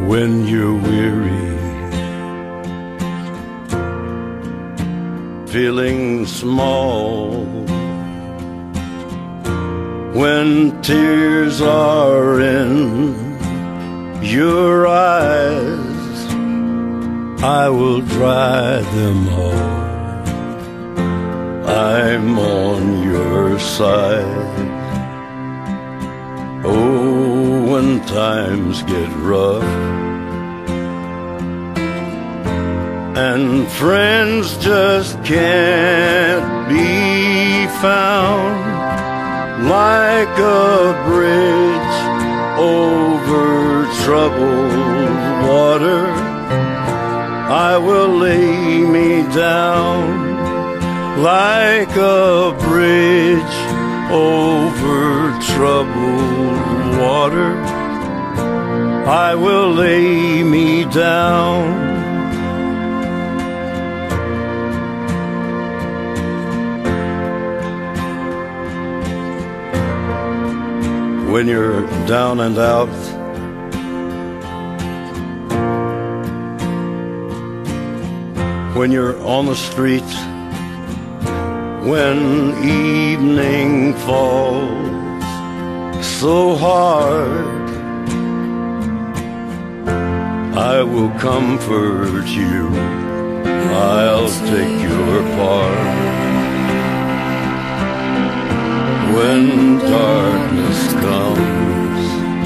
when you're weary, feeling small, when tears are in your eyes, I will dry them all. I'm on your side. Oh, when times get rough and friends just can't be found, like a bridge over troubled water, I will lay me down. Like a bridge over troubled water, I will lay me down. When you're down and out, when you're on the street, when evening falls so hard, I will comfort you, I'll take your part. When darkness comes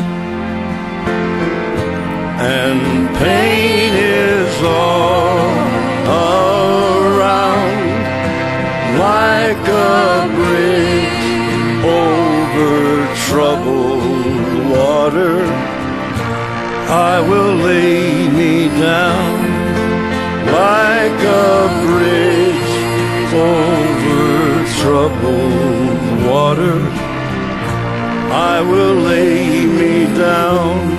and pain is all around, like a bridge over troubled water, I will lay me down. Like a bridge over troubled water, I will lay me down.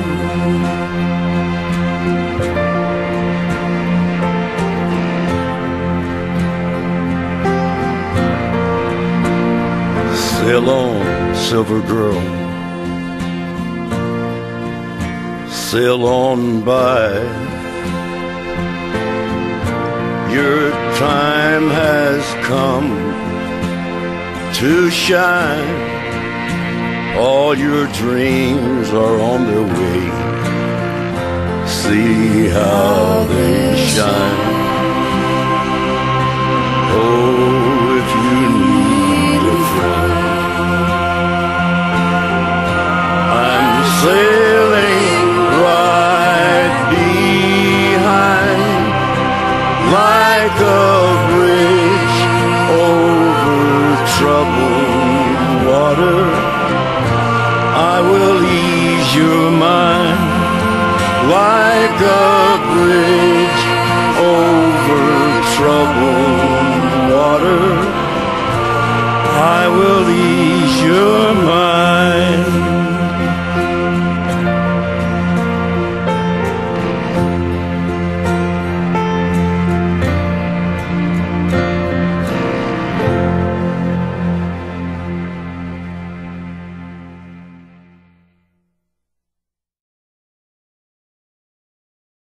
Sail on, silver girl, sail on by. Your time has come to shine. All your dreams are on their way. See how they shine. Oh, if you need a friend, sailing right behind, like a bridge over troubled water, I will ease your mind. Like a bridge